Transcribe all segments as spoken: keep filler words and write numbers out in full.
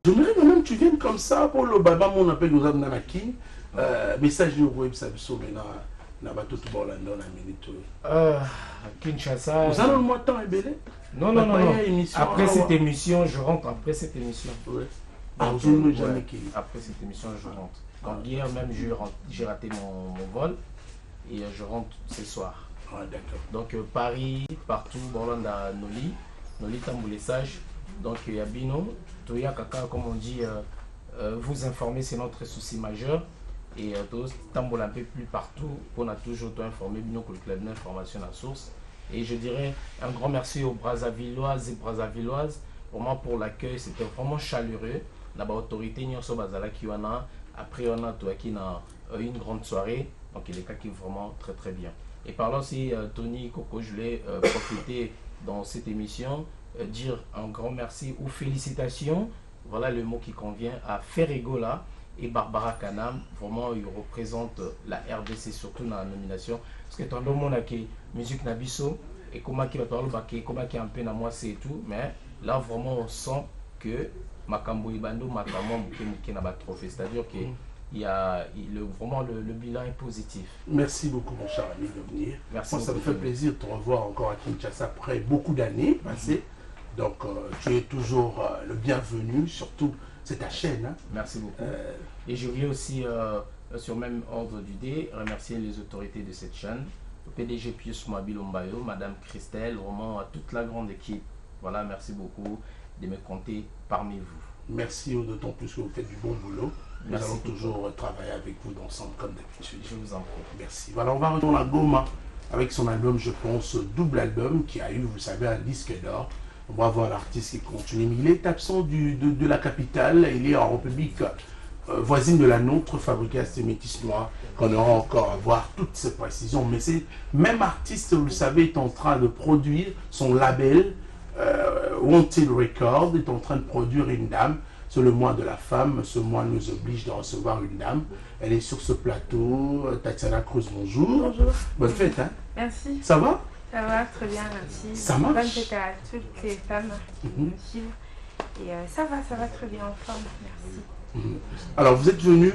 J'aimerais quand même que tu viennes comme ça pour le baba, mon appel nous a nanaki. Message au web, ça me sauve maintenant. Na bato tout bon là dans la minute. Euh, Kinshasa. Vous allez le mois de temps ébélé? Non, non, non, non. Après cette émission, je rentre. Après cette émission. Oui. Après, ouais. ouais. Après cette émission, je rentre. Donc hier même, j'ai raté mon, mon vol. Et je rentre ce soir. Ah, d'accord. Donc euh, Paris, partout, bon là on a Noli, Noli Tamboulé Sage. Donc il y a Bino, Toya Kaka, comme on dit, euh, euh, vous informer, c'est notre souci majeur. Et euh, Tamboulé un peu plus partout, on a toujours informé Bino que le club d'information à source. Et je dirais un grand merci aux Brazzavilloises et Brazzavilloises, vraiment pour l'accueil, c'était vraiment chaleureux. La autorité Nyonso Bazala qui en a, après on a toi qui a une grande soirée, donc il est cas qui est vraiment très très bien. Et par là aussi, euh, Tony, Coco, je voulais euh, profiter dans cette émission, euh, dire un grand merci ou félicitations, voilà le mot qui convient, à Ferregola et Barbara Kanam. Vraiment, ils représentent la R D C, surtout dans la nomination. Parce que tout le monde a qui musique Nabiso, et comment qui va parler, comment qui est un peu dans moi, c'est tout. Mais là, vraiment, on sent que Makambo Ibando, Makambo, Mouké n'a pas trophée. C'est-à-dire que il y a, il, le, vraiment le, le bilan est positif. Merci beaucoup mon cher ami de venir. Merci. Moi, ça me fait plaisir de te revoir encore à Kinshasa après beaucoup d'années passées. Mm-hmm. Donc euh, tu es toujours euh, le bienvenu, surtout c'est ta chaîne. Hein. Merci beaucoup. Euh... Et je voulais aussi, euh, sur même ordre du dé, remercier les autorités de cette chaîne, le P D G Pius Mwabilombayo, Madame Christelle, vraiment à toute la grande équipe. Voilà, merci beaucoup de me compter parmi vous. Merci d'autant plus que vous faites du bon boulot. Nous Merci allons beaucoup. toujours travailler avec vous ensemble comme d'habitude. Je vous en prie. Merci. Voilà, on va retourner à Goma avec son album, je pense, double album qui a eu, vous savez, un disque d'or. On va voir l'artiste qui continue. Mais il est absent du, de, de la capitale. Il est en République euh, voisine de la nôtre, Fabrica Métis Noir, qu'on aura encore à voir toutes ces précisions. Mais c'est même artiste, vous le savez, est en train de produire son label. Euh, Wanted Record est en train de produire une dame. C'est le mois de la femme. Ce mois nous oblige de recevoir une dame. Elle est sur ce plateau. Tatiana Cruz, bonjour. Bonjour. Bonne fête, hein? Merci. Ça va? Ça va, très bien, merci. Ça marche? Bonne fête à toutes les femmes qui mm-hmm. nous suivent. Et euh, ça va, ça va très bien en forme, merci. Mm-hmm. Alors, vous êtes venu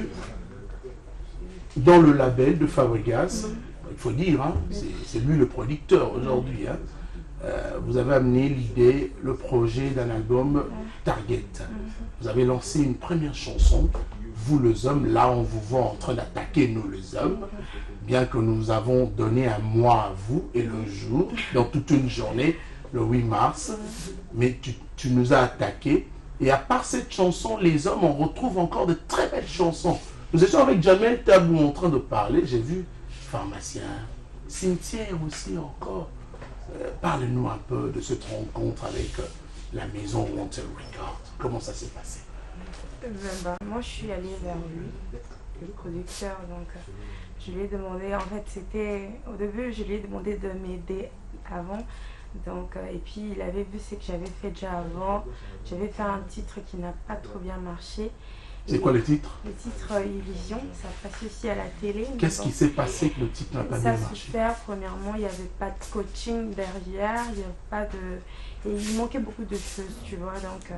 dans le label de Fabregas. Mm-hmm. Il faut dire, hein, c'est lui le producteur aujourd'hui, hein. Euh, vous avez amené l'idée, le projet d'un album Target. Vous avez lancé une première chanson, Vous les hommes. Là, on vous voit en train d'attaquer nous les hommes, bien que nous avons donné un mois à vous et le jour, dans toute une journée, le huit mars. Mais tu, tu nous as attaqués. Et à part cette chanson, les hommes, on retrouve encore de très belles chansons. Nous étions avec Jamel Tabou en train de parler. J'ai vu Pharmacien, Cimetière aussi encore. Euh, Parle-nous un peu de cette rencontre avec euh, la maison Wanted Record. Comment ça s'est passé? euh, bah, Moi, je suis allée vers lui, le producteur. Donc, euh, je lui ai demandé, en fait, c'était au début, je lui ai demandé de m'aider avant. Donc, euh, et puis, il avait vu ce que j'avais fait déjà avant. J'avais fait un titre qui n'a pas trop bien marché. C'est quoi le titre? Le titre euh, Illusion, ça passe aussi à la télé. Qu'est-ce qui s'est passé que le titre n'a pas bien marché? Ça souffert, premièrement, il n'y avait pas de coaching derrière, il n'y avait pas de... Et il manquait beaucoup de choses, tu vois, donc...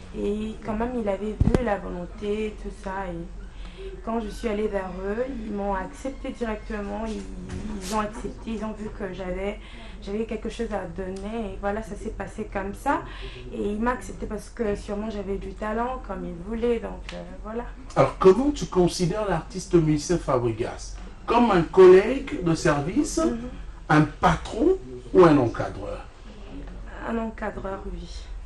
Et quand même, il avait vu la volonté, tout ça, et quand je suis allée vers eux, ils m'ont accepté directement, ils, ils ont accepté, ils ont vu que j'avais... J'avais quelque chose à donner et voilà, ça s'est passé comme ça. Et il m'a accepté parce que sûrement j'avais du talent comme il voulait, donc euh, voilà. Alors comment tu considères l'artiste musicien Fabregas? Comme un collègue de service, mm-hmm. un patron ou un encadreur? Un encadreur, oui.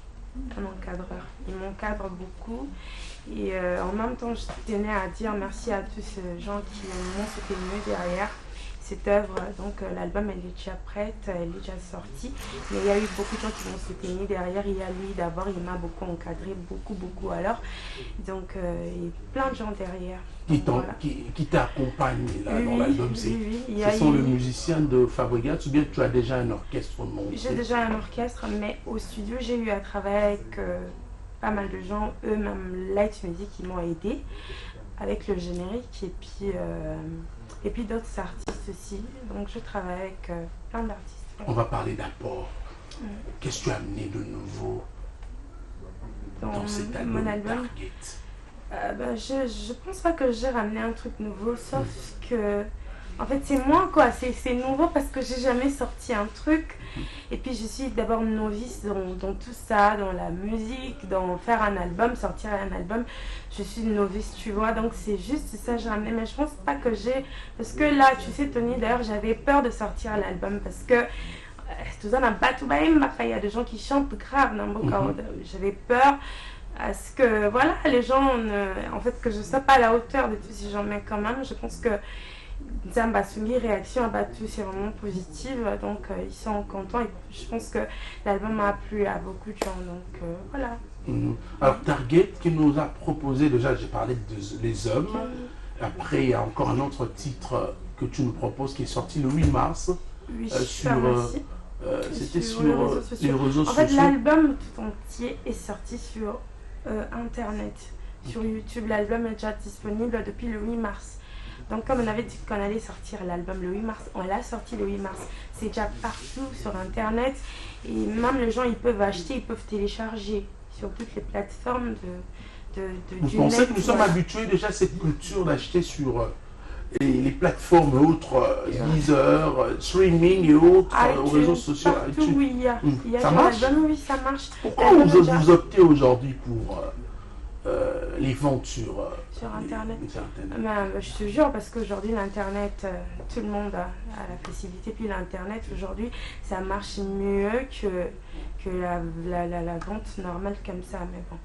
Un encadreur. Il m'encadre beaucoup. Et euh, en même temps, je tenais à dire merci à tous ces gens qui m'ont soutenu derrière. Cette œuvre, donc euh, l'album elle est déjà prête, elle est déjà sortie, mais il y a eu beaucoup de gens qui m'ont soutenu derrière. Il y a lui d'abord, il m'a beaucoup encadré, beaucoup, beaucoup alors. Donc euh, il y a plein de gens derrière. Qui voilà. t'accompagnent là oui, dans l'album, oui, oui, ce sont eu... les musiciens de Fabregas ou bien tu as déjà un orchestre monté? J'ai déjà un orchestre, mais au studio j'ai eu à travailler avec euh, pas mal de gens, eux même Light Music, qui m'ont aidé avec le générique et puis... Euh, Et puis d'autres artistes aussi. Donc je travaille avec euh, plein d'artistes. On va parler d'apport. Mm. Qu'est-ce que tu as amené de nouveau dans, dans cet album, mon album. Target? Euh, ben, je, je pense pas que j'ai ramené un truc nouveau, sauf mmh. que en fait c'est moi quoi, c'est nouveau parce que j'ai jamais sorti un truc mmh. et puis je suis d'abord novice dans, dans tout ça, dans la musique, dans faire un album, sortir un album, je suis novice tu vois, donc c'est juste ça que j'ai ramené, mais je pense pas que j'ai, parce que là tu sais Tony, d'ailleurs j'avais peur de sortir l'album parce que tout ça n'a pas tout bas, il y a des gens qui chantent grave, mmh. j'avais peur à ce que voilà les gens ne, en fait que je ne sois pas à la hauteur de tous ces gens, mais quand même je pense que Zamba Sungi réaction à Batu c'est vraiment positive, donc euh, ils sont contents et je pense que l'album a plu à beaucoup de gens, donc euh, voilà. Mmh. Alors Target qui nous a proposé, déjà j'ai parlé de Les Hommes, mmh. après il y a encore un autre titre que tu nous proposes qui est sorti le huit mars, oui, euh, sur euh, c'était sur, sur les réseaux sociaux, les réseaux en sociaux. fait l'album tout entier est sorti sur Euh, internet, sur YouTube. L'album est déjà disponible depuis le huit mars, donc comme on avait dit qu'on allait sortir l'album le huit mars, on l'a sorti le huit mars, c'est déjà partout sur internet et même les gens ils peuvent acheter, ils peuvent télécharger sur toutes les plateformes de, de, de vous du pensez net, que nous voilà. sommes habitués déjà à cette culture d'acheter sur euh, les, les plateformes autres, euh, Deezer, euh, streaming et autres, euh, aux réseaux sociaux? Partout où il y a, mmh. il y a ça marche? l'album, oui ça marche. Pourquoi vous, vous, vous optez aujourd'hui pour euh, euh, les ventes sur, euh, sur internet? Les, internet. Ben, je te jure, parce qu'aujourd'hui l'internet, euh, tout le monde a, a la facilité, puis l'internet aujourd'hui ça marche mieux que, que la, la, la, la vente normale comme ça, mais bon.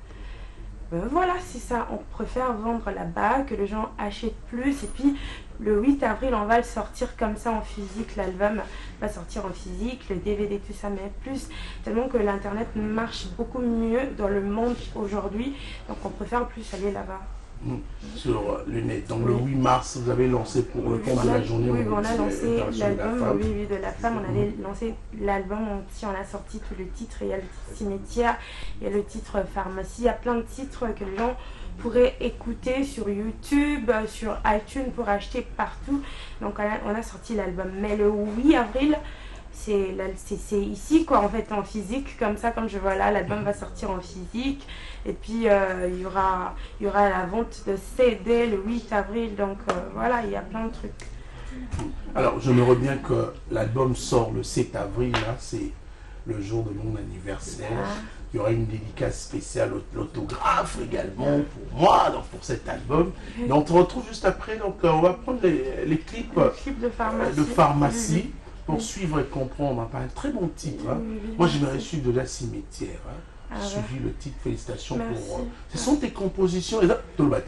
Ben voilà, c'est ça, on préfère vendre là-bas, que les gens achètent plus, et puis le huit avril on va le sortir comme ça en physique, l'album va sortir en physique, le D V D, tout ça, mais plus, tellement que l'internet marche beaucoup mieux dans le monde aujourd'hui, donc on préfère plus aller là-bas. Mmh. Sur euh, le net. Donc oui. Le huit mars, vous avez lancé pour oui, le compte de la journée. Oui, on a lancé l'album oui, oui, de la femme. On avait mmh. lancé l'album entier, on a sorti tous les titres. Il y a le titre Cimetière, il y a le titre Pharmacie, il y a plein de titres que les gens pourraient écouter sur YouTube, sur iTunes pour acheter partout. Donc on a, on a sorti l'album. Mais le huit avril, c'est ici quoi, en fait, en physique, comme ça, comme je vois là, l'album va sortir en physique. Et puis euh, il y aura, il y aura la vente de C D le huit avril, donc euh, voilà, il y a plein de trucs. Alors je me reviens que l'album sort le sept avril, c'est le jour de mon anniversaire. Ah. Il y aura une dédicace spéciale, l'autographe également pour moi, donc pour cet album. Et on te retrouve juste après, donc on va prendre les, les clips, les clips de pharmacie, de pharmacie oui, oui. pour suivre et comprendre. Enfin, un très bon titre. Hein. Oui, oui, moi j'ai reçu de la Cimetière. Hein. J'ai ah suivi ouais. le titre, félicitations. Merci. Pour... Ce sont tes compositions. Les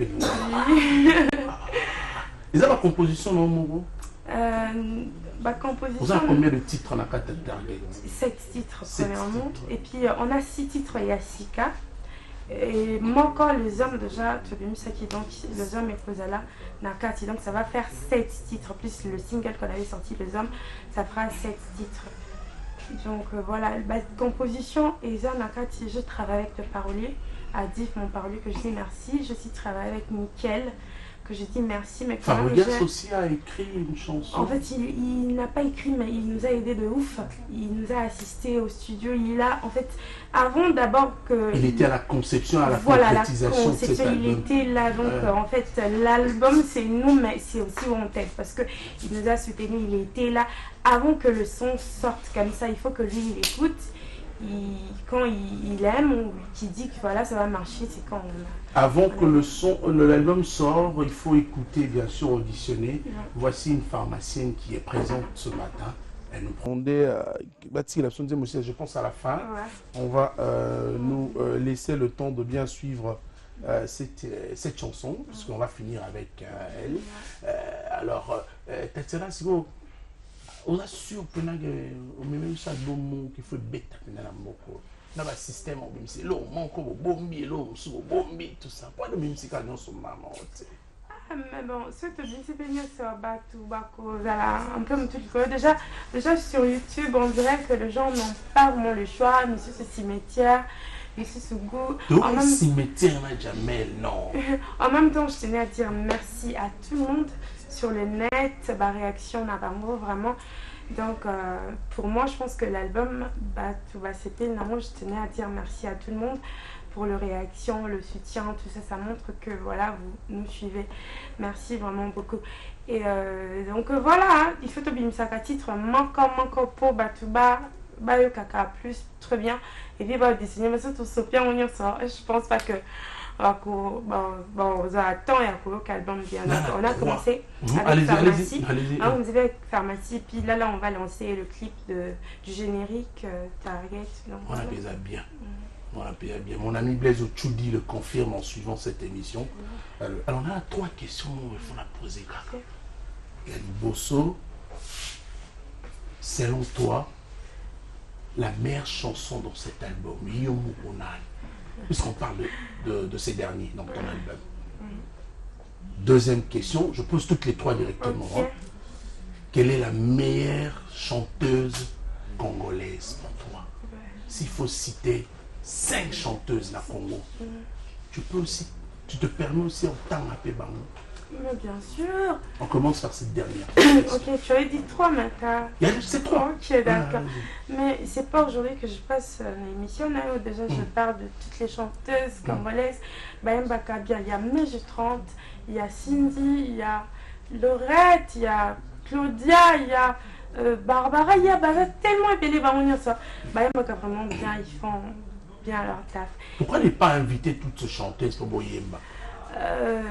a ma composition, non, Mouro euh, bah, composition. Vous avez combien de titres dans la carte de Target? Sept titres, premièrement. Et puis, euh, on a six titres, il y a six cas. Et moi encore, les hommes, déjà, tu as vu ça qui donc, les hommes et Kozala, Nakati. Donc, ça va faire sept titres. Plus le single qu'on avait sorti, les hommes, ça fera sept titres. Donc euh, voilà, bah, composition, et ça, Nakati, je travaille avec le parolier, Adif, mon parolier, que je dis merci. Je aussi travaille avec Mickaël, que je dis merci. Mais quand Fabregas aussi a écrit une chanson. En fait, il, il n'a pas écrit, mais il nous a aidé de ouf. Il nous a assisté au studio. Il a, en fait, avant d'abord que... Il était à la conception, à la voilà, concrétisation la conception, de cet album. Il était là, donc euh. en fait, l'album, c'est nous, mais c'est aussi où on t'aide, parce qu'il nous a soutenu, il était là. Avant que le son sorte comme ça, il faut que lui, il écoute. Il, quand il, il aime ou qu'il dit que voilà, ça va marcher, c'est quand on a... Avant que le son, l'album sorte, il faut écouter, bien sûr, auditionner. Ouais. Voici une pharmacienne qui est présente ce matin. Elle nous prendait, euh, je pense à la fin. Ouais. On va euh, nous euh, laisser le temps de bien suivre euh, cette, euh, cette chanson, puisqu'on va finir avec euh, elle. Euh, alors, Tatiana, c'est bon. On a sûr que même ça bon qu'il faut bête dans la moko dans le système on même c'est l'eau manque au bombi l'eau sous bombi tout ça pas de même si quand on se maman ah mais bon ce que je dis bien sur Batu Bako voilà un peu tout le déjà déjà sur YouTube on dirait que les gens n'ont pas vraiment le choix monsieur ce cimetière ici ce goût donc même... cimetière n'a jamais non en même temps je tenais à dire merci à tout le monde sur le net, bah, réaction Nabambo, vraiment. Donc, euh, pour moi, je pense que l'album, bah, bah, c'était, non, je tenais à dire merci à tout le monde pour le réaction, le soutien, tout ça, ça montre que voilà, vous nous suivez. Merci vraiment beaucoup. Et euh, donc euh, voilà, hein, il faut bien ça titre, manquant, manquant pour Batouba, Bayo Kaka plus, très bien. Et puis bah, dessiner, mais ça tout ça bien, on y sort. Je pense pas que. Bon, bon, on attend et album bien. Donc, on a commencé mmh. avec allez Pharmacie. Allez allez hein, on disait avec Pharmacie, puis là, là, on va lancer le clip de, du générique euh, Target. Donc, on voilà. appelle ça bien. Mmh. On appelle ça bien. Mon ami Blaise Ochudi le confirme en suivant cette émission. Mmh. Alors, alors, on a trois questions qu'il faut la poser. Okay. Bosso, selon toi, la meilleure chanson dans cet album, Yomu Onai, puisqu'on parle de, de, de ces derniers dans ton album. Mm. Deuxième question, je pose toutes les trois directement. Okay. Hein. Quelle est la meilleure chanteuse congolaise pour toi? Ouais. S'il faut citer cinq chanteuses la Congo, mm. tu peux aussi, tu te permets aussi en temps à Pébango. Mais bien sûr. On commence par cette dernière. Ok, tu avais dit trois maintenant. C'est trois. Ok, d'accord. Ah, mais c'est pas aujourd'hui que je passe l'émission. Déjà, mm. je parle de toutes les chanteuses congolaises. Mm. Baem Bakabia, il y a Meji trente, il y a Cindy, il y a Laurette, il y a Claudia, il y a euh, Barbara, il y a bah, tellement épelé. Baem Bakabia, vraiment bien, ils font bien leur taf. Pourquoi ne pas inviter toutes ces chanteuses pour Boyemba? euh...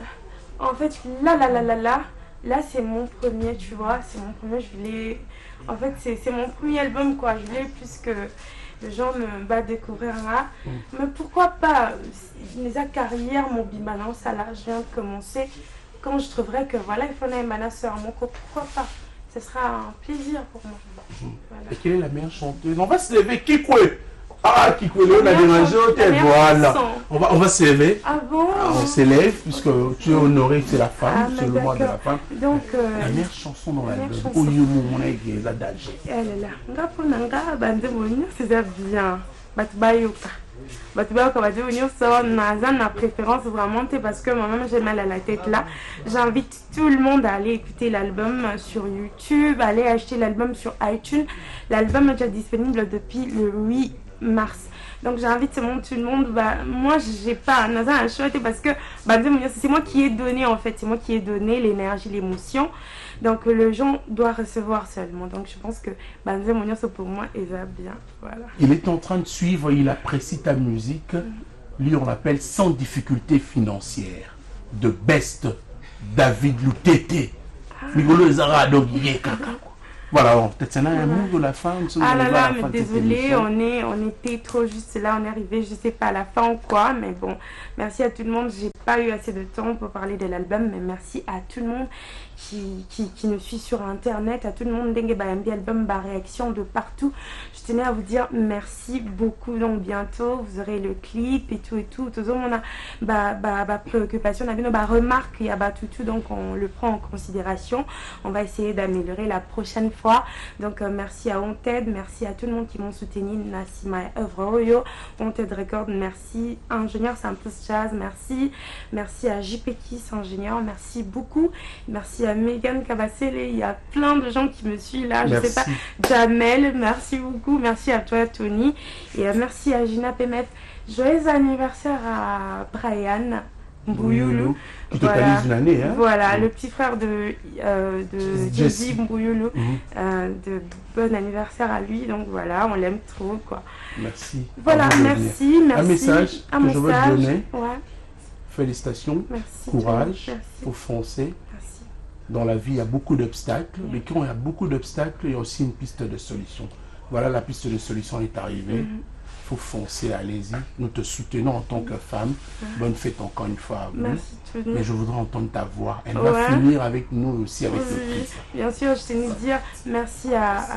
En fait, là, là, là, là, là, là, c'est mon premier, tu vois, c'est mon premier, je voulais, en fait, c'est mon premier album, quoi, je voulais plus que les gens me battent découvrir là, mm. mais pourquoi pas, les carrières, mon bimanan, ça là, je viens de commencer, quand je trouverai que, voilà, il faut une manasseur à mon corps, pourquoi pas, ce sera un plaisir pour moi. Mm. Voilà. Et quelle est la meilleure chanteuse? On va se lever, Kikwe. Ah, Kikwe, on a dérangé, voilà. On va, on va se lever. Ah bon? Ah, on s'élève, puisque tu es honoré, c'est la femme, ah, c'est le mois de la femme. Donc, euh, la meilleure chanson dans l'album, Oyumu Monege, la Dage. Elle est là. Nga Ponanga, Bande Mounir, c'est bien. Batbayoka. Batbayoka, Bande Mounir, ça, Naza, ma préférence vraiment, parce que moi-même j'ai mal à la tête là. J'invite tout le monde à aller écouter l'album sur YouTube, aller acheter l'album sur iTunes. L'album est déjà disponible depuis le huit mars. Donc j'invite tout le monde. Bah, moi j'ai pas un choix parce que bah, c'est moi qui ai donné en fait, c'est moi qui ai donné l'énergie, l'émotion. Donc le gens doit recevoir seulement. Donc je pense que bah, pour moi il va bien. Voilà. Il est en train de suivre, il apprécie ta musique. Mm-hmm. Lui on l'appelle sans difficulté financière. De Best David Loutete. Migolo Zara Kaka. Voilà, peut-être c'est là un mot de la fin. Ah là là, mais désolé, on, est, on était trop juste là, on est arrivé, je sais pas à la fin ou quoi, mais bon, merci à tout le monde. J'ai pas eu assez de temps pour parler de l'album, mais merci à tout le monde qui, qui, qui nous suit sur internet, à tout le monde, Dengue Bayambi album, bah, réaction de partout. Je tenais à vous dire merci beaucoup. Donc bientôt, vous aurez le clip et tout et tout. Tout on a bah, bah, bah, préoccupation, on a vu nos bah, remarques, il y a bah, tout, tout, donc on le prend en considération. On va essayer d'améliorer la prochaine fois. Donc euh, merci à Onted, merci à tout le monde qui m'ont soutenu, Nassima œuvre Oyo, Onted Record, merci ingénieur Santos Jazz, merci, merci à J P Kiss ingénieur, merci beaucoup, merci à Megan Kabassele, il y a plein de gens qui me suivent là, je merci. sais pas, Jamel, merci beaucoup, merci à toi Tony, et euh, merci à Gina P M F, joyeux anniversaire à Brian Mbouyoulou, qui totalise une année, hein? Voilà, mmh. le petit frère de, euh, de Jesse Mbouyoulou, mmh. euh, de bon anniversaire à lui, donc voilà, on l'aime trop, quoi. Merci. Voilà, merci, merci. Un message un que message. je veux te donner. Ouais. Félicitations, merci, courage, il faut foncer. Merci. Dans la vie, il y a beaucoup d'obstacles, mmh. mais quand il y a beaucoup d'obstacles, il y a aussi une piste de solution. Voilà, la piste de solution est arrivée. Mmh. Il faut foncer, allez-y. Nous te soutenons en tant que femme. Bonne fête encore une fois à vous. Merci, mais je voudrais entendre ta voix. Elle ouais. va finir avec nous aussi, avec oui, le clip. Bien sûr, je tenais à dire merci à, à,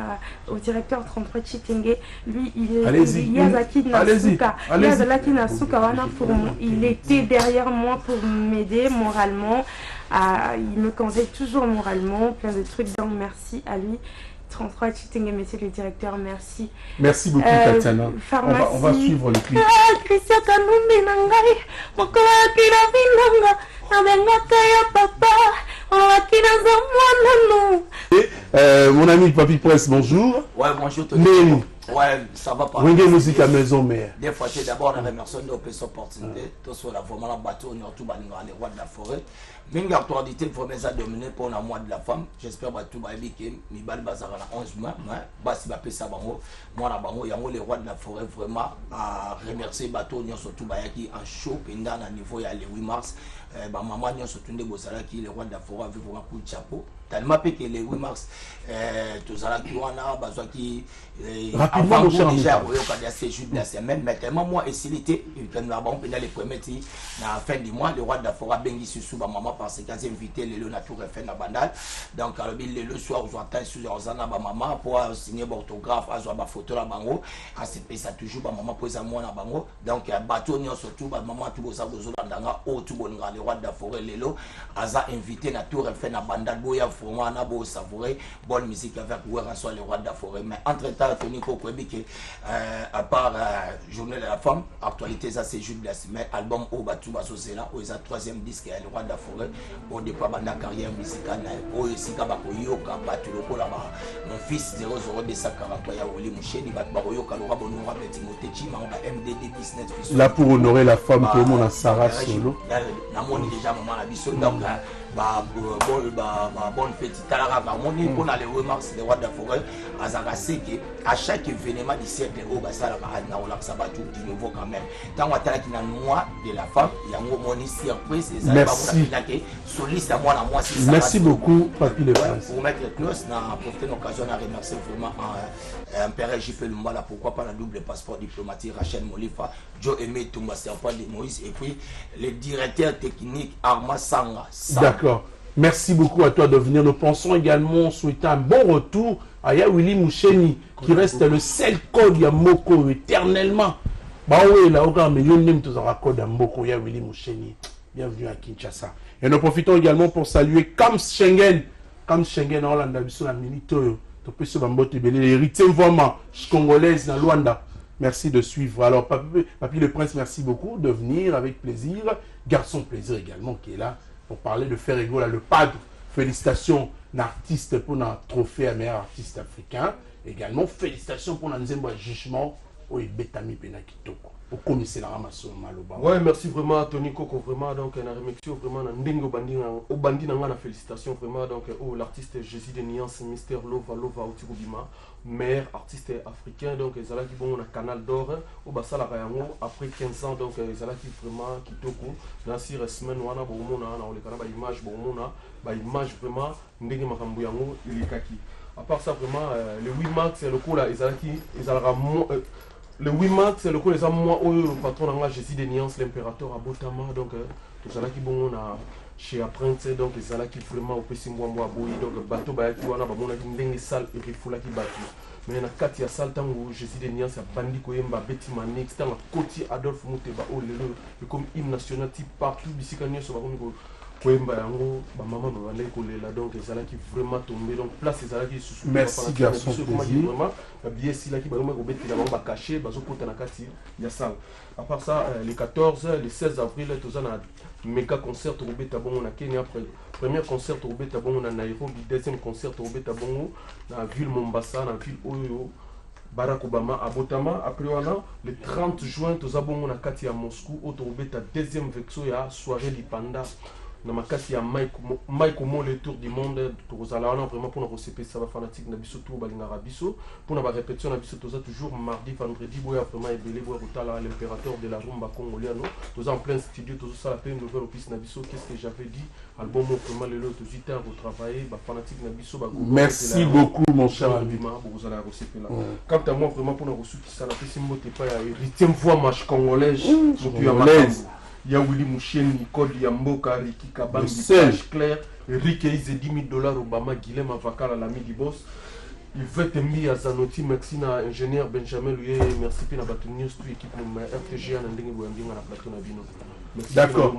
à, au directeur trente-trois Chitenge. Lui, il est Yazaki Nasuka. Yazaki Nasuka, il était derrière moi pour m'aider moralement. À, il me conseille toujours moralement, plein de trucs. Donc merci à lui. trente-trois Chitenge, monsieur le directeur, merci. Merci beaucoup, euh, Tatiana. On va, on va suivre le clip. Et, euh, mon ami Papi Presse, bonjour. Ouais, bonjour. Mais Ouais, ça va pas. Oui, musique à maison mère. Des fois, c'est d'abord la remercie de cette opportunité. Tout sur la vraiment la bateau, on a tout les rois de la forêt. Mingi actualité vraiment ça dominé pour le mois de la femme. J'espère que tout va bien que mi bal bazar na onze mois, mais basi ba pesa bango. Moi na bango yango les rois de la forêt vraiment à remercier bateau nyo surtout ba yaki en show pendant na niveau ya le huit mars. Ba maman nyo surtout ndé bozala ki les rois de la forêt avec vraiment coup de chapeau. Tellement que le huit mars euh tout ça là qui wana bazwa qui rapidement mon cher déjà au cas ces jours de la semaine mais tellement moi facilité quand nous avons pendant les premiers ti na fin du mois le roi de la forêt bengi sous ba maman parce que j'ai invité les le nature fait na bandal donc alors le soir on attend sur ozana ba maman pour signer autographe azwa ba photo la bango a se ça toujours ba maman pour ça moi na bango donc bateau ni surtout ba maman tout ça bozo ndanga o tout bon le roi de la forêt lelo aza invité nature fait na bandal boya vraiment na beau savourer bonne musique avec Ouera soit le roi de la forêt mais entre temps Tony Koko que euh, à part euh, journée de la femme actualité ça c'est juste de la semaine album au Batu Baso c'est là au sa troisième disque le roi de la forêt au départ de la carrière musicale au sika bako yoka batu loko là mon fils zéro zéro deux cent quarante-trois ya Oli Moucheni bat bako yoka le roi bonora Timothée Chima on a M D D business là pour honorer la femme tout le monde a Sarah Solo na moni déjà maman la biso donc bah bon bah bonne petite talara bah mon niveau dans les remarques des rois de la forêt azaka seke à chaque événement du siècle au basala ba na ola sabatu du nouveau quand même tant watala qui na noix de la femme yango moni surprise et ça va vous soliste à moi na moi si ça merci beaucoup Papi Le Prince pour mettre nous na profiter l'occasion à remercier vraiment un père J P Lumba là pourquoi pas la double passeport diplomatique Rachel Molifa Joe Aimé Tumba Serpent de Moïse et puis le directeur technique Arma Sanga. D'accord. Merci beaucoup à toi de venir. Nous pensons également souhaiter un bon retour à Ya Willy Moucheni, qui reste le seul code ya Moko éternellement. Bah oui, là, on mais yon nem tous un code à Moko Ya Willy Moucheni. Bienvenue à Kinshasa. Et nous profitons également pour saluer Kams Schengen. Kams Schengen en Hollande, sur la milito. Tu peux se bambote belé l'héritier vraiment congolaise dans Luanda. Merci de suivre. Alors, Papi, Papi Le Prince, merci beaucoup de venir avec plaisir. Garçon Plaisir également qui est là pour parler de Ferrego, là, le padre. Félicitations, l'artiste pour un trophée à meilleur artiste africain. Également, félicitations pour un jugement au Betami Benakitoko. Au commissaire Ramasso Maloba. Ouais, merci vraiment à Tony Koko, vraiment. Donc, on a remercié vraiment Ndingo Bandi, au Bandi Nanga, félicitations vraiment. Donc, oh, l'artiste Jésus de Niance, Mister Lova Lova Otigobima, meilleur artiste africain. Donc, ils ont qui bon, on a Canal d'Or, au Bassala Rayango, après quinze ans. Donc, ils ont qui vraiment Kitoko, Nancy Resmen, Wana, Bomona, on les canaux, image, Bomona, image vraiment, Ndingo Makambuyango, il est kaki. À part ça, vraiment, euh, le huit mars, c'est le coup là, ils ont qui, ils ont le huit mars, c'est le coup les moi le patron de Jésus de Niance, l'impérateur à Botama, donc tout ça là qui bon on a chez Apprenti, donc les là qui vraiment au Pessim Bois Boy, donc bateau Bayaki wana ba mon a une salle et refoula qui battu. Mais na kati ya salle tango Jésus de Niance a bandi koyemba Betty Manix, tango Koti Adolphe Muteba oh lelo, comme hymne national type partout bisikanya so ba comme koyemba yango ba maman ba bande kolela donc les là qui vraiment tombé donc place les là qui sous. Merci garçon plaisir. Vraiment bien si là qui ba ko beti la ba caché bazo kota na kati ya salle. À part ça, euh, les quatorze, les seize avril, tout un méga concert au Betabongo na Kenya. Après, premier concert au Betabongo na Nairobi, deuxième concert au Betabongo na ville Mombasa, na ville Oyo, Barack Obama à Botama. Après, on a le trente juin, tout un na Kati à Moscou, au Beta deuxième vexo ya soirée du Panda. Na makati ya Mike Omo le tour du monde tozala wana vraiment pour na receper ça va fanatique na biso tour balingara biso pour na ba répétition na biso toza toujours mardi vendredi boya vraiment ebele boya kotala l'impérateur de la rumba congoliano toza en plein studio toza sala pe une nouvelle opus na biso qu'est-ce que j'avais dit album vraiment le lot tozi temps retravailler ba fanatique na biso ba merci beaucoup mon cher ami bozala receper là quant à moi vraiment pour na reçu qui ça na pesi mbote pa ya huitième fois match congolaise motu ya makambo ya Willy Moucheni, Code Yamboka, Riki Kabambi, Page Claire, Rick Eize dix mille dollars, Obama, Guilhem Avakal, l'ami du boss. Il veut t'aimer à Zanotti, merci à ingénieur Benjamin Louye, merci à la News, toute l'équipe de R T G, à la plateau Nabino. D'accord.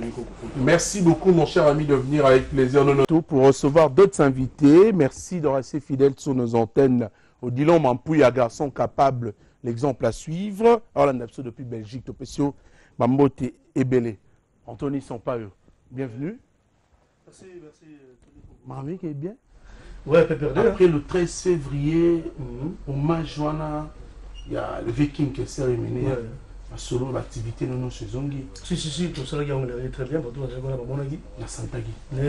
Merci beaucoup mon cher ami de venir avec plaisir pour recevoir d'autres invités. Merci de rester fidèle sur nos antennes. Odilon Mampouya, garçon capable, l'exemple à suivre. Alors là, depuis Belgique, Topesio, Mambote Ebele. Anthony Sampaio, bienvenue. Merci, merci. Marvin qui est bien. Ouais, Pépé. Après le treize février, mm -hmm. hommage Joana il y a le Viking qui est cérémonie. Solo l'activité de nos saisons. Si, si, si, tout ça, on l'a très bien, pour tout le monde, on a dit. La Santagui. Non,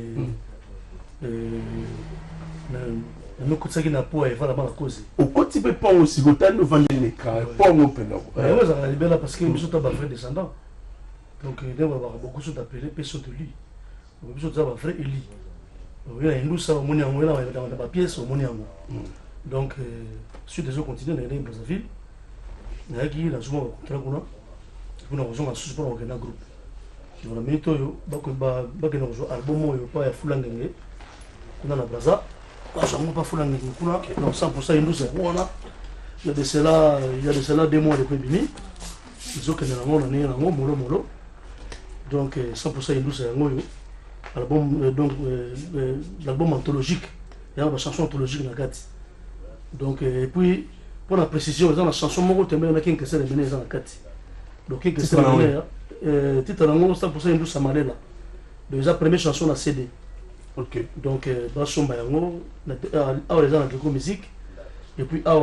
non, non. Nous, quand ça qui n'a pas, il va la cause. Au côté de pas aussi, quand on nous vend les cas, pas au open. Oui, ça va bien là parce que nous sommes pas frères descendants. Donc, il va y avoir beaucoup de choses appelées personnes de lui. Beaucoup de choses à frère Eli. Il y a nous, ça, au monde, on a dans pièce, au monde. Donc, suite des autres continents, on est dans Brazzaville. Il y a qui là souvent contrat qu'on a pour nous rejoindre sous pour un groupe qui va mettre yo ba ko ba ba que nous album yo pas ya fulangenge kuna na braza pas ça pas fulangenge kuna non cent pour cent nous c'est voilà il y a de cela il y a de cela deux mois depuis bini ils ont que na ngona ni na ngomolo molo donc cent pour cent nous c'est ngoyo album donc l'album anthologique il y a une chanson anthologique na gati donc et puis pour la précision, dans la chanson, il y a quelqu'un qui s'est révélé dans la carte. Donc, quelqu'un qui s'est révélé, le titre de cent pour cent Indou Samalela. Donc, la première chanson, la C D. Ok. Donc, Basson Bayango, il y a la musique, et puis il y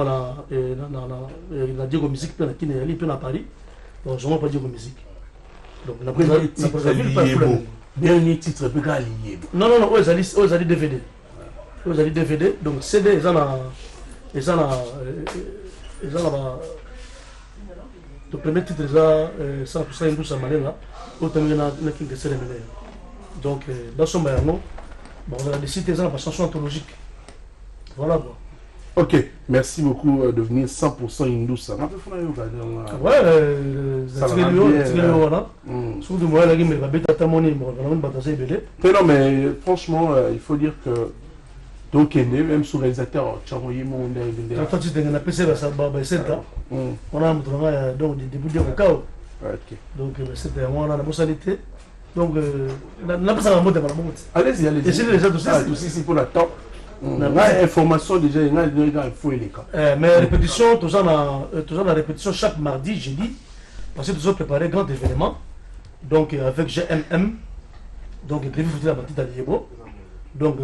a la Diego musique, puis il y a la Paris. Donc, je ne vais pas Diego musique. Donc, la dernier titre, c'est pas lié. Non, non, non, ils ont dit D V D. Ils ont dit D V D. Donc, C D, ils ont et ça là et ça là le premier titre là cent pour cent Indou Samalela autant il y a qui que c'est le meilleur donc dans son baillement bon on a décidé ça la chanson anthologique voilà quoi. Ok, merci beaucoup de venir cent pour cent Indou Samalela. Ouais, ça c'est le c'est le voilà. Surtout moi là qui me va bêta ta monnaie bon on va batailler belé. Non mais franchement il faut dire que donc, même sous réalisateur, tu as envoyé mon dernier. Quand tu as P C, ça va on a donc des débuts de cacao. Donc, c'était on a la personnalité. Donc, on n'a pas ça en mode de la mode. Allez-y, allez-y. Et c'est déjà tout ça. Tout ici pour la temps. On a information déjà, il y a il faut les cas. Mais répétition, tout ça, la répétition chaque mardi, jeudi, parce que nous avons préparé un grand événement. Donc, avec G M M, donc, prévu pour la partie d'Aliébo. Donc,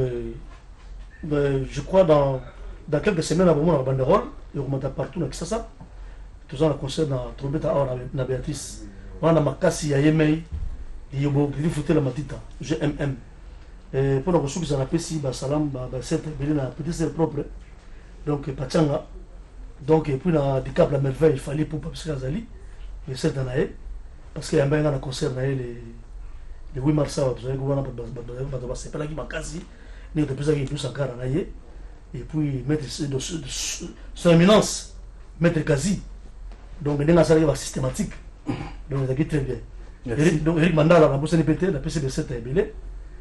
Ben, je crois dans, dans quelques semaines, avant la banderole, il remonte partout avec ça, ça. Tout ça, on a concert dans Trombette à la Béatrice. On a Makassi, Yayemei, il y a beaucoup de la matita, G M M. Et pour la ressource, ils ont appelé ici, Salam, cette petite sœur propre. Donc, Pachanga. Donc, et puis, dans des câbles à merveille, il fallait pour Papsi Kazali, et c'est dans l'année. Parce qu'il y a un concert dans les huit mars, vous savez, c'est pas là qui m'a cassé. Nous avons besoin de tout ça et puis mettre son éminence, mettre Kazi. Donc, nous avons systématique. Donc, ça très bien. Donc, Eric Mandala, la bosse N P T, la P C B sept est belé.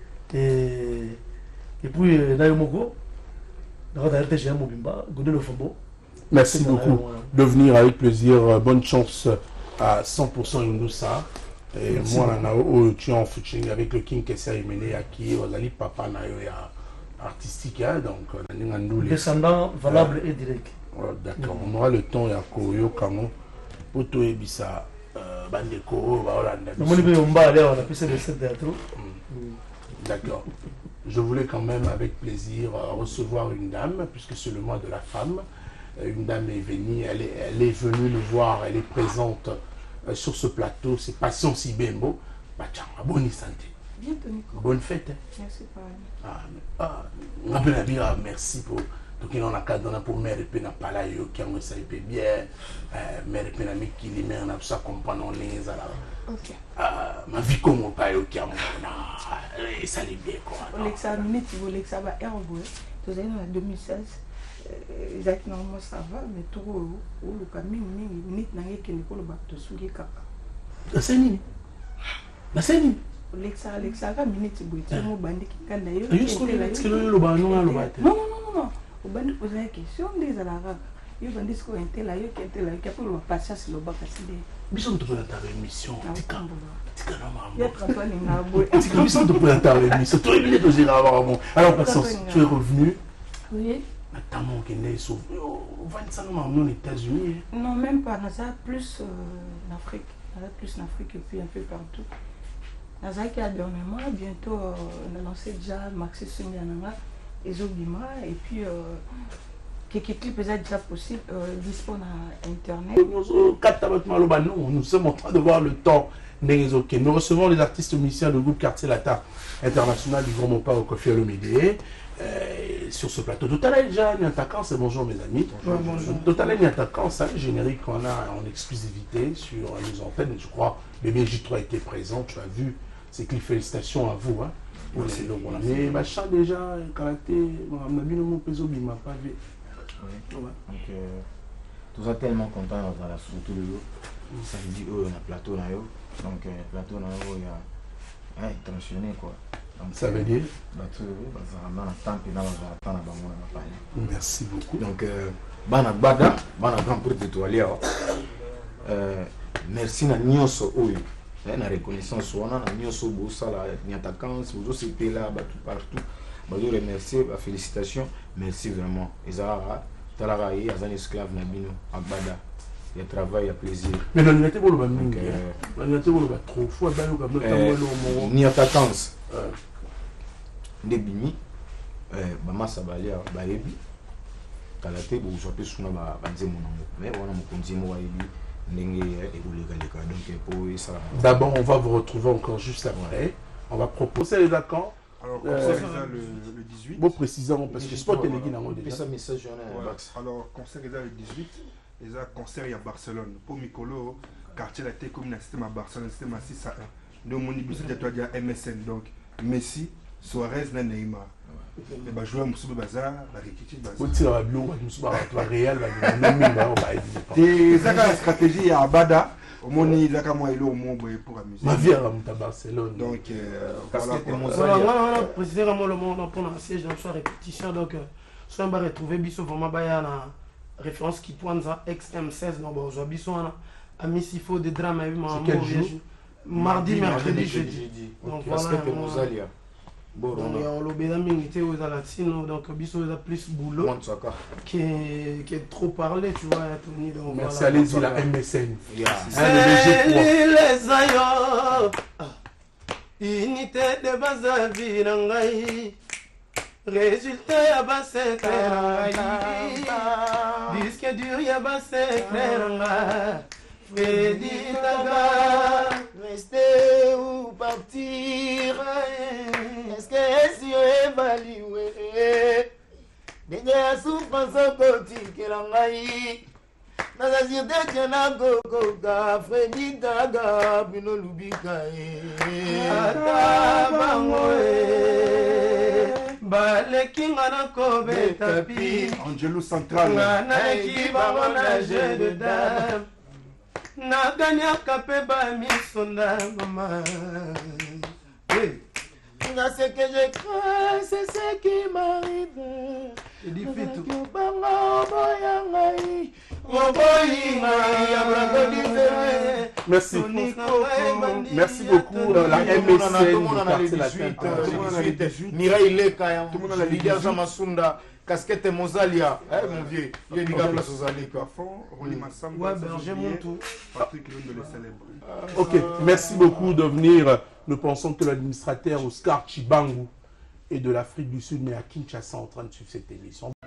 Et puis, Nayomoko, la R T G M Mobimba, Godel Ofombo. Merci beaucoup de venir avec plaisir. Bonne chance à cent pour cent Indoussa. Et moi, je suis en footing avec le King Kessa Emene à qui Ozali Papa Nayo artistique, donc descendant valable et direct. D'accord, on aura le temps à Koyo Kamo pour tout Ebissa Bandeko. D'accord. Je voulais quand même avec plaisir recevoir une dame, puisque c'est le mois de la femme. Une dame est venue, elle est, elle est venue nous voir, elle est présente sur ce plateau, c'est Passion Sibembo. Bonne santé. Bientôt, Nico. Bonne fête. Merci, pareil. Ah, ah, ah, merci pour tout qui n'en a qu'à donner pour mère et pena palayo qui a ça bien mère et pena mais qui les met en absent comprendre les alors. Ok. Ah, ma vie comme au payo qui a mon et ça les bien quoi. Alexa minute vous Alexa va ergo. Vous avez en deux mille seize. Exactement moi ça va mais tout au le camion minute n'a rien que le colo bateau sous les capas. C'est nini. Mais c'est nini. Alexa, Alexa, va minute boy. Tu m'as bandé qui quand d'ailleurs. Juste que le le banon là le bateau. Non non non non. Au bandé poser une question des alara. Il bandé ce qu'on était là, il était là, qui a pour le patience le bac à céder. Bison de prendre ta émission. Tika. Tika non maman. Il y a trente ans les ngabo. Tika bison de prendre ta émission. Toi il est posé là avant. Alors Patience, tu es revenu. Oui. Ta maman qui est sauvé. On va dire ça non aux États-Unis. Non même pas, ça plus en Afrique, plus en Afrique et puis un peu partout. Nazaki a dernièrement, bientôt, on a lancé déjà Maxi Sunyananga et Zobima, et puis quelques clips est déjà possible, euh, disponible à internet. Nous, nous sommes en train de voir le temps. Nous recevons les artistes musiciens du groupe Quartier Latin international du Grand Montpa au Kofi Olomide. Euh, sur ce plateau, Total déjà Niantakans, c'est bonjour mes amis. Ouais, bonjour. Total Niantakans, c'est un générique qu'on a en exclusivité sur nos antennes. Je crois que B B J trois était présent, tu as vu. C'est que félicitations à vous. Hein. Merci. Mais machin déjà, karaté, on a vu mon peso bima pas vu. Donc, euh, tout ça tellement content dans la surtout le jour. Samedi, on a plateau là, donc euh, plateau là, il y a un international quoi. Donc, ça veut dire merci beaucoup. Donc, Bana Bada, Bana Grand Prix de Toilia. Merci na Nyoso Oyo. Na reconnaissance, on a Nyoso Boussala, Niatakans, vous aussi été là, partout. Je vous remercie, félicitations, merci vraiment. Ezara, Talaraï, Azan esclave Nabino, Agbada. Il y a travail, il y a plaisir. Mais la nuit, vous le trop fou, Niatakans. Ndebimi bama sabalia baebi kalate bo sope suna ba banzemo nango mais wana mokonzi mo waebi ndenge ekoleka leka donc pour ça. D'abord on va vous retrouver encore juste après. On va proposer les vacances. Alors concert euh, le, le dix-huit. Bon précisons parce que sport est légui nango déjà. Message ouais. Alors concert est le dix-huit. Les concert il y a Barcelone pour Mikolo quartier la T comme système à Barcelone système à six à un. Donc mon ibus de toi dire M S N donc Messi Suarez na Neymar. Et bah jouer Moussou Bazar, la Rikiti Bazar. Vous tirez à Blou, Moussou Bazar, Real, c'est ça la stratégie à Abada. Au moins il a qu'à moi il est au moins pour amuser. Ma vie à Barcelone. Donc voilà. Voilà, précisément le monde pour un siège dans sa répétition donc soit on va retrouver biso vraiment bayana référence qui pointe à X M seize non bon biso à Missifo des drames à quel jour? Mardi, mercredi, jeudi. Donc voilà. Donc on l'a bien mis aux latino donc biso a plus boulot qui est qui est trop parlé tu vois Tony donc merci allez-y la M S N. Les ayo unité de base vie ngai résultat ya base clair disque dur ya base clair Freddy Taga, rester ou partir. Est-ce que si on évalue déjà souffrance politique et l'engaï dans la ciudad de Nagoga, Freddy Taga, Bino Lubikae. Atabangoe, Balekinga na kobe tapi. Angelo Central. Nanaki babona jeu de dame. Naganya kapeba misonda maman. Ce que je crains, c'est ce qui m'arrive. C'est difficile. Merci. Merci beaucoup. La M S N. Mireille Leka, tout le monde a la Lidia Jamasunda. Casquette Mozalia, eh mon vieux, il y a une gare place aux allées quoi. Ouais, Berger Montou. Patrick Lune de les célèbres. Ok, merci beaucoup de venir. Nous pensons que l'administrateur Oscar Chibangu est de l'Afrique du Sud, mais à Kinshasa en train de suivre cette émission.